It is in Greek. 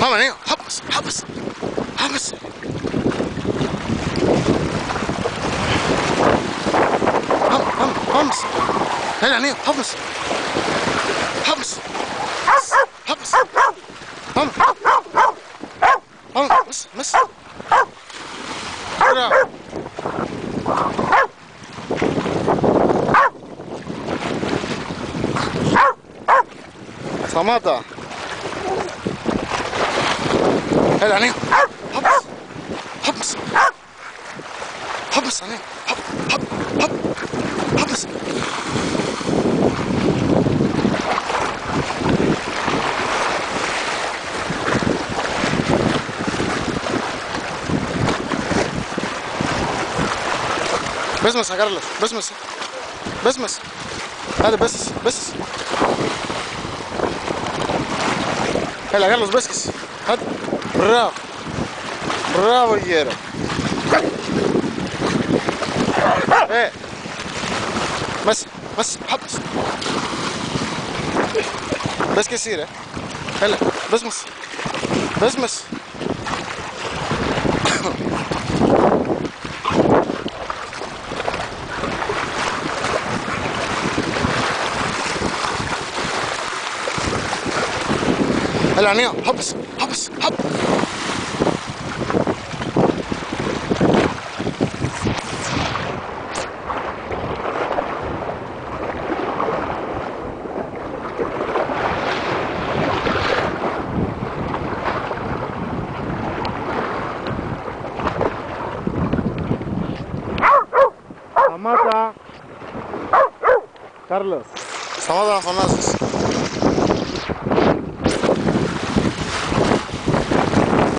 Vamos, niño. Vamos, vamos. Vamos. Vamos, vamos, vamos. Venga, niño, vamos. Vamos. Vamos. Vamos. Vamos, vamos. Bravo. Σταμάτα. Έλα, Νίο. Χάπας. Χάπας. Χάπας, Νίο. Χάπας. Μπες μέσα, Κάρλος. Μπες μέσα. Μπες μέσα. Άντε, μπες. Έλα, Κάρλος, μπες και εσύ. Άντε. Μπράβο. Μπράβο, γέρο. Μέσα. Χάπας. Μπες και εσύ, ρε. Έλα, μπες μέσα. Μπες μέσα. Έλα, Νίο, χάπας, χάπ. Σταμάτα. Κάρλος, σταμάτα να φωνάζεις.